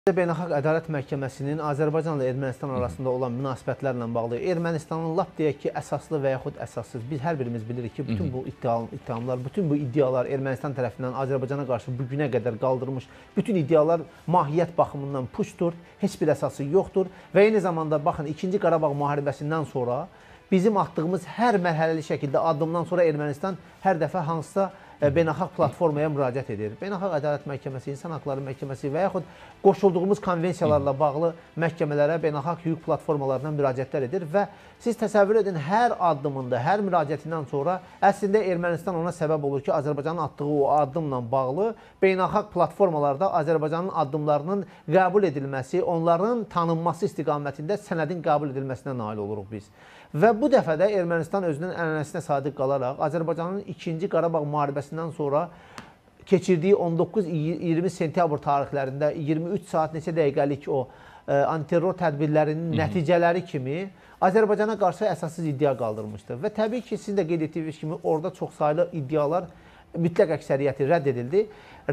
Beynəlxalq Ədalət Məhkəməsinin Azərbaycanla Ermənistan arasında olan münasibətlərlə bağlı Ermənistanın lap deyək ki, əsaslı və yaxud əsassız, biz hər birimiz bilirik ki, bütün bu ittihamlar, bütün bu iddialar Ermənistan tərəfindən Azərbaycana qarşı bu günə qədər qaldırılmış bütün iddialar mahiyyət baxımından puçdur, heç bir əsası yoxdur və eyni zamanda baxın 2-ci Qarabağ müharibəsindən sonra bizim atdığımız hər mərhələli şəkildə addımdan sonra Ermənistan hər dəfə hansısa beynəlxalq platformaya müraciət edir. Beynəlxalq Ədalət Məhkəməsi, İnsan Haqları Məhkəməsi və yaxud qoşulduğumuz konvensiyalarla bağlı məhkəmələrə, beynəlxalq hüquq platformalarına müraciətlər edir və siz təsəvvür edin, hər addımında, hər müraciətindən sonra əslində Ermənistan ona səbəb olur ki, Azərbaycanın atdığı o addımla bağlı beynəlxalq platformalarda Azərbaycanın addımlarının qəbul edilməsi, onların tanınması istiqamətində sənədin qəbul edilməsinə nail oluruq biz. Və bu dəfə də Ermənistan özünün ənənəsinə sadiq qalaraq Azərbaycanın 2-ci Qarabağ müharibəsindən sonra keçirdiyi 19-20 sentyabr tarixlərində 23 saat neçə dəqiqəlik o antiterror tədbirlərinin nəticələri kimi Azərbaycana qarşı əsassız iddia qaldırmışdır. Və təbii ki, sizin də qeyd etdiyiniz kimi orada çoxsaylı iddialar mütləq əksəriyyəti rədd edildi.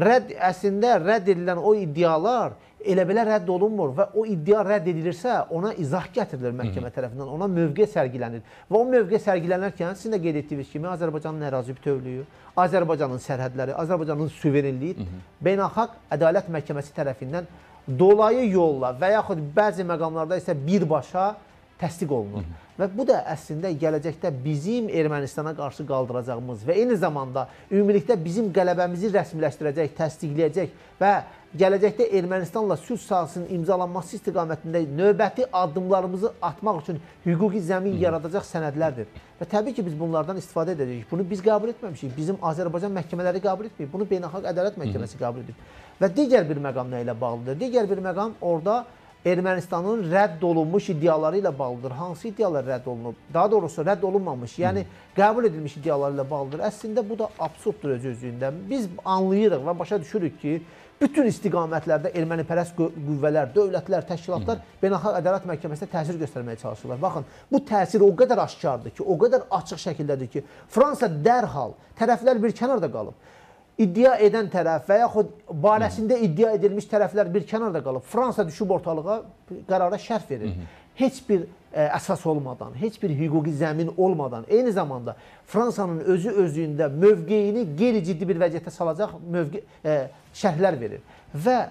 Əslində rədd edilən o iddialar elə belə rədd olunmur və o iddia rədd edilirsə ona izah gətirilir məhkəmə tərəfindən, ona mövqe sərgilənir. Və o mövqe sərgilənərkən sizin də qeyd etdiyiniz kimi Azərbaycanın ərazi bütövlüyü, Azərbaycanın sərhədləri, Azərbaycanın suverenliyi Beynəlxalq Ədalət Məhkəməsi tərəfindən dolayı yolla və yaxud bəzi məqamlarda isə birbaşa təsdiq olunur. Və bu da əslində gələcəkdə bizim Ermənistana qarşı qaldıracağımız və eyni zamanda ümumilikdə bizim qələbəmizi rəsmiləşdirəcək, təsdiqləyəcək və gələcəkdə Ermənistanla sülh sazisinin imzalanması istiqamətində növbəti addımlarımızı atmaq üçün hüquqi zəmin yaradacaq sənədlərdir. Və təbii ki, biz bunlardan istifadə edəcəyik. Bunu biz qəbul etməmişik. Bizim Azərbaycan məhkəmələri qəbul etməyib. Bunu Beynəlxalq Ədalət Məhkəməsi qəbul edib. Və digər bir məqam nə ilə bağlıdır? Digər bir məqam orada Ermənistanın rədd olunmuş iddiaları ilə bağlıdır. Hansı iddialar rədd olunub? Daha doğrusu rədd olunmamış, yəni qəbul edilmiş iddiaları ilə bağlıdır. Əslində bu da absurddur öz-özlüyündə. Biz anlayırıq və başa düşürük ki, bütün istiqamətlərdə ermənipərəst qüvvələr, dövlətlər, təşkilatlar Beynəlxalq Ədalət Məhkəməsinə təsir göstərməyə çalışırlar. Baxın, bu təsir o qədər aşkardır ki, o qədər açıq şəkildədir ki, Fransa dərhal, tərəflər bir kənarda qalıb. İddia edən tərəf və yaxud barəsində iddia edilmiş tərəflər bir kənarda qalıb. Fransa düşüb ortalığa qərara şərh verir. Heç bir əsas olmadan, heç bir hüquqi zəmin olmadan, eyni zamanda Fransanın özü-özlüyündə mövqeyini qeyri-ciddi bir vəziyyətə salacaq şərhlər verir. Və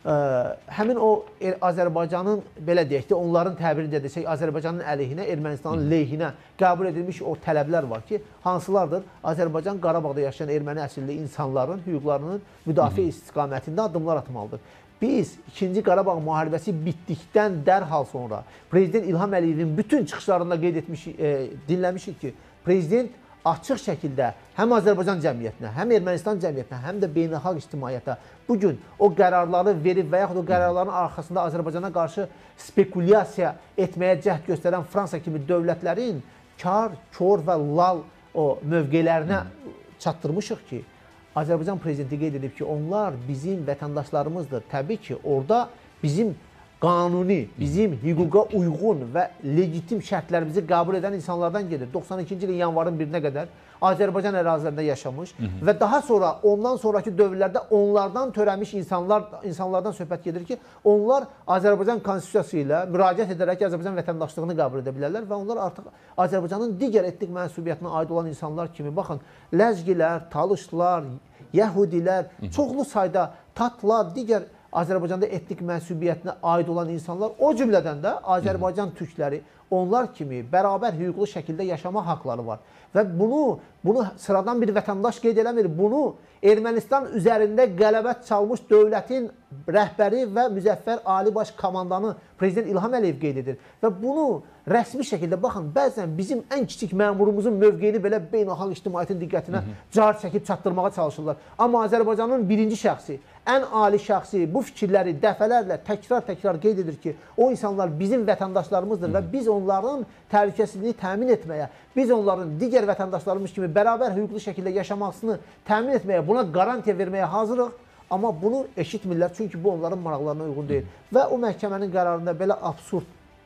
həmin o Azərbaycanın, belə deyək də, onların təbirini desək, Azərbaycanın əleyhinə, Ermənistanın leyhinə qəbul edilmiş o tələblər var ki, hansılardır? Azərbaycan Qarabağda yaşayan erməni əsilli insanların hüquqlarının müdafiə istiqamətində addımlar atmalıdır. Biz 2-ci Qarabağ müharibəsi bitdikdən dərhal sonra Prezident İlham Əliyevin bütün çıxışlarında qeyd etmiş, dinləmişik ki, Prezident açıq şəkildə həm Azərbaycan cəmiyyətinə, həm Ermənistan cəmiyyətinə, həm də beynəlxalq ictimaiyyətə bugün o qərarları verib və yaxud o qərarların arxasında Azərbaycana qarşı spekulyasiya etməyə cəhd göstərən Fransa kimi dövlətlərin kar, kor və lal o mövqelərinə çatdırmışıq ki, Azərbaycan prezidenti qeyd edib ki, onlar bizim vətəndaşlarımızdır. Təbii ki, orada bizim qanuni, bizim hüquqa uyğun və legitim şərtlərimizi qəbul edən insanlardan gedir. 92-ci ilin yanvarın 1-nə qədər Azərbaycan ərazilərində yaşamış və daha sonra ondan sonraki dövrlərdə onlardan törəmiş insanlardan söhbət gedir ki, onlar Azərbaycan konstitusiyası ilə müraciət edərək Azərbaycan vətəndaşlığını qəbul edə bilərlər və onlar artıq Azərbaycanın digər etnik mənsubiyyətinə aid olan insanlar kimi, baxın, Ləzgilər, Talışlar, Yəhudilər, çoxlu sayda Tatlar, digər Azərbaycanda etnik mənsubiyyətinə aid olan insanlar, o cümlədən də Azərbaycan türkləri, onlar kimi bərabər hüquqlu şəkildə yaşama haqları var. Və bunu sıradan bir vətəndaş qeyd eləmir. Bunu Ermənistan üzərində qələbə çalmış dövlətin rəhbəri və müzəffər Ali Baş Komandanı Prezident İlham Əliyev qeyd edir. Və bunu rəsmi şəkildə, baxın, bəzən bizim ən kiçik məmurumuzun mövqeyini belə beynəlxalq ictimaiyyətin diqqətinə car çəkib çatdırmağa çalışırlar. Amma Azərbaycanın birinci şəxsi, ən ali şəxsi bu fikirləri dəfələrlə təkrar qeyd edir ki, o insanlar bizim vətəndaşlarımızdır və biz onların təhlükəsizliyini təmin etməyə, biz onların digər vətəndaşlarımız kimi bərabər hüquqlu şəkildə yaşamasını təmin etməyə, buna qarantiya verməyə hazırıq. Amma bunu eşitmirlər, çünki bu onların maraqlarına uyğun deyil. Və o məhkəmənin qərarında belə absurd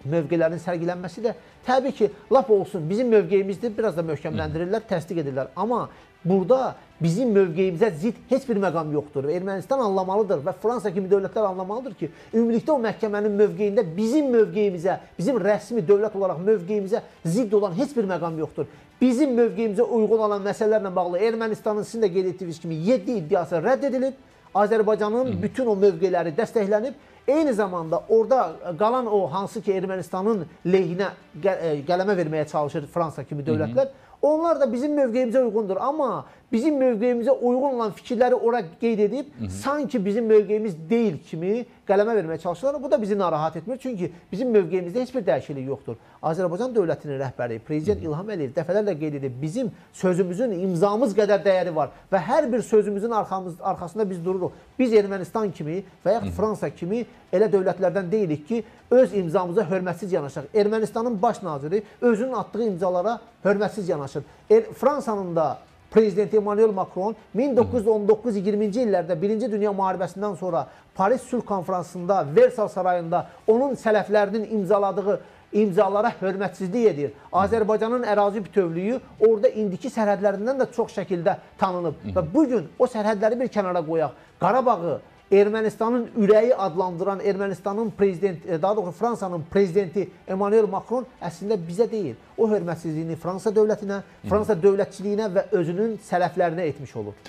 mövqelərinin sərgilənməsi də təbii ki, lap olsun, bizim mövqeyimizdir, biraz da möhkəmləndirirlər, təsdiq edirlər. Amma burada bizim mövqeyimizə zid heç bir məqam yoxdur. Ermənistan anlamalıdır və Fransa kimi dövlətlər anlamalıdır ki, ümumilikdə o məhkəmənin mövqeyində bizim mövqeyimizə, bizim rəsmi dövlət olaraq mövqeyimizə zid olan heç bir məqam yoxdur. Bizim mövqeyimizə uyğun olan məsələlərlə bağlı Ermənistanın sizin də qeyd etdiyiniz kimi 7 iddiası rədd edilib, Azərbaycanın bütün o mövqeləri dəstəklənib, eyni zamanda orada qalan o hansı ki Ermənistanın lehinə qələmə verməyə çalışır Fransa kimi dövlətlər, onlar da bizim mövqeyimizə uyğundur. Amma bizim mövqeyimizə uyğun olan fikirləri ora qeyd edib, sanki bizim mövqeyimiz deyil kimi qələmə verməyə çalışırlar. Bu da bizi narahat etmir. Çünki bizim mövqeyimizdə heç bir dəyişiklik yoxdur. Azərbaycan dövlətinin rəhbəri, Prezident İlham Əliyev dəfələrlə qeyd edib, bizim sözümüzün imzamız qədər dəyəri var və hər bir sözümüzün arxasında biz dururuq. Biz Ermənistan kimi və yaxud Fransa kimi elə dövlətlərdən deyilik ki, öz imzamıza hörmətsiz yanaşaq. Ermənistanın baş naziri özünün atdığı imzalara hörmətsiz yanaşır. Fransanın da Prezidenti Emmanuel Macron 1919-20-ci illərdə Birinci Dünya Müharibəsindən sonra Paris Sülh Konfransında, Versal Sarayında onun sələflərinin imzaladığı imzalara hörmətsizlik edir. Azərbaycanın ərazi bütövlüyü orada indiki sərhədlərindən də çox şəkildə tanınıb. Və bugün o sərhədləri bir kənara qoyaq. Qarabağı Ermənistanın ürəyi adlandıran Ermənistanın prezidenti, daha doğrusu Fransanın prezidenti Emmanuel Macron əslində bizə deyil. O hörmətsizliyini Fransa dövlətinə, Fransa dövlətçiliyinə və özünün sələflərinə etmiş olur.